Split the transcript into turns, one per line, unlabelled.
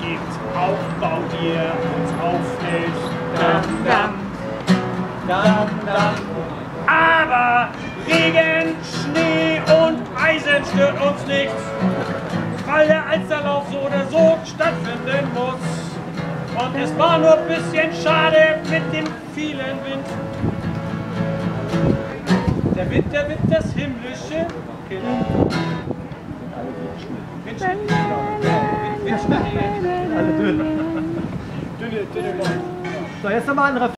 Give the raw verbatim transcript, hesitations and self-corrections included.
gibt, auch baut ihr uns auffällt. Dam, dam, dam, dam. Aber Regen, Schnee und Eisen stört uns nicht, weil der Alsterlauf so oder so stattfinden muss. Und es war nur ein bisschen schade mit dem vielen Wind. Der Wind, der Wind, das himmlische Kind. Windschnee. Windschnee. Alle dünn. Dünne, dünne Leute.
So, jetzt nochmal ein Refrain.